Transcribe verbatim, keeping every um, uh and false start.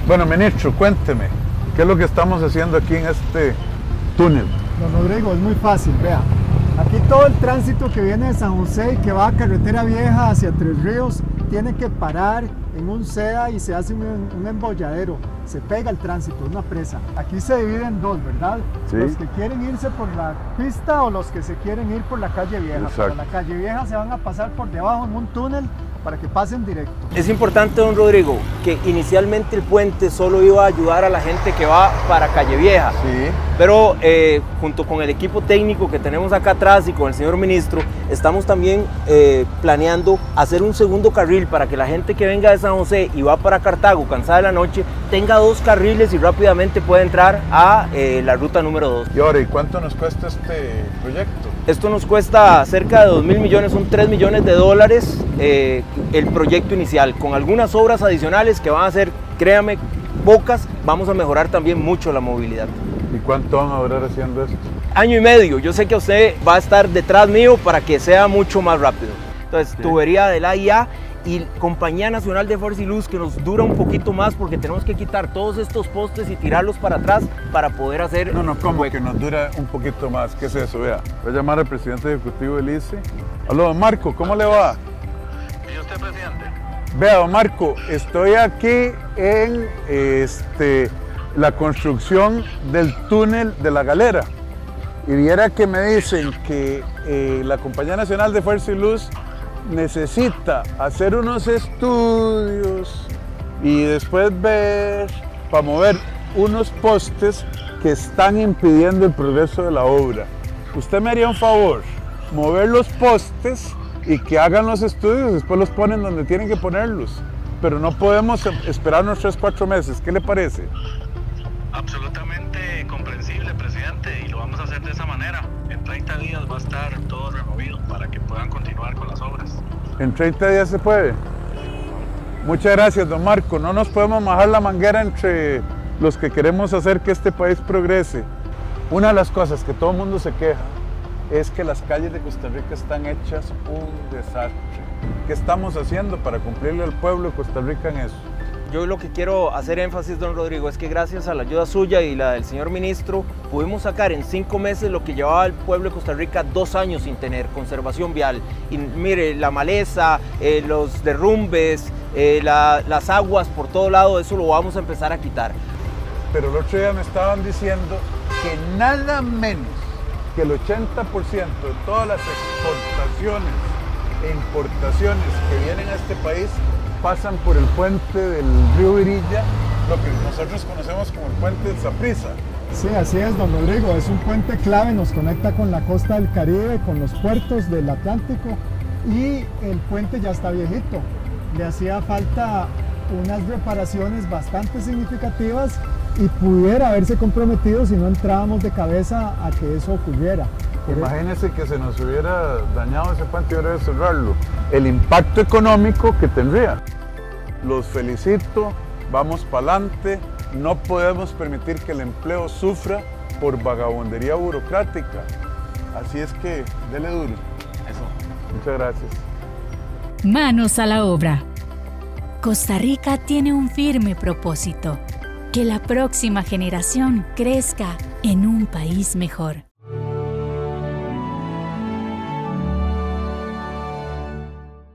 Bueno, ministro, cuénteme, ¿qué es lo que estamos haciendo aquí en este túnel? Don Rodrigo, es muy fácil, vea. Aquí todo el tránsito que viene de San José y que va a Carretera Vieja hacia Tres Ríos tiene que parar en un SEA y se hace un, un embolladero. Se pega el tránsito, una presa. Aquí se divide en dos, ¿verdad? Sí. Los que quieren irse por la pista o los que se quieren ir por la calle Vieja. Exacto. Por la calle Vieja se van a pasar por debajo en un túnel para que pasen directo. Es importante, don Rodrigo, que inicialmente el puente solo iba a ayudar a la gente que va para Calle Vieja. Sí. Pero eh, junto con el equipo técnico que tenemos acá atrás y con el señor ministro, estamos también eh, planeando hacer un segundo carril para que la gente que venga de San José y va para Cartago cansada de la noche, tenga dos carriles y rápidamente pueda entrar a eh, la ruta número dos. Y ahora, ¿y cuánto nos cuesta este proyecto? Esto nos cuesta cerca de dos mil millones, son tres millones de dólares eh, el proyecto inicial, con algunas obras adicionales que van a ser, créame, pocas, vamos a mejorar también mucho la movilidad. ¿Y cuánto van a durar haciendo esto? Año y medio, yo sé que usted va a estar detrás mío para que sea mucho más rápido. Entonces, sí. Tubería de la I A y Compañía Nacional de Fuerza y Luz, que nos dura un poquito más porque tenemos que quitar todos estos postes y tirarlos para atrás para poder hacer... No, no, ¿cómo que nos dura un poquito más? ¿Qué es eso? Vea, voy a llamar al presidente ejecutivo del I C E. Aló, don Marco, ¿cómo le va? ¿Y usted, presidente? Vea, don Marco, estoy aquí en este, la construcción del túnel de la Galera. Y viera que me dicen que eh, la Compañía Nacional de Fuerza y Luz necesita hacer unos estudios y después ver para mover unos postes que están impidiendo el progreso de la obra. Usted me haría un favor, mover los postes y que hagan los estudios, después los ponen donde tienen que ponerlos, pero no podemos esperar unos tres, cuatro meses. ¿Qué le parece? Absolutamente comprensible, presidente, y lo vamos a hacer de esa manera. En treinta días va a estar todo removido para que puedan continuar con las obras. ¿En treinta días se puede? Muchas gracias, don Marco. No nos podemos bajar la manguera entre los que queremos hacer que este país progrese. Una de las cosas que todo el mundo se queja es que las calles de Costa Rica están hechas un desastre. ¿Qué estamos haciendo para cumplirle al pueblo de Costa Rica en eso? Yo lo que quiero hacer énfasis, don Rodrigo, es que gracias a la ayuda suya y la del señor ministro, pudimos sacar en cinco meses lo que llevaba el pueblo de Costa Rica dos años sin tener, conservación vial. Y mire, la maleza, eh, los derrumbes, eh, la, las aguas por todo lado, eso lo vamos a empezar a quitar. Pero el otro día me estaban diciendo que nada menos que el ochenta por ciento de todas las exportaciones e importaciones que vienen a este país pasan por el puente del río Virilla, lo que nosotros conocemos como el puente del Saprissa. Sí, así es, don Rodrigo, es un puente clave, nos conecta con la costa del Caribe, con los puertos del Atlántico, y el puente ya está viejito. Le hacía falta unas reparaciones bastante significativas y pudiera haberse comprometido si no entrábamos de cabeza a que eso ocurriera. Imagínese que se nos hubiera dañado ese puente y ahora de cerrarlo. El impacto económico que tendría. Los felicito, vamos para adelante. No podemos permitir que el empleo sufra por vagabundería burocrática. Así es que, dele duro. Eso. Muchas gracias. Manos a la obra. Costa Rica tiene un firme propósito: que la próxima generación crezca en un país mejor.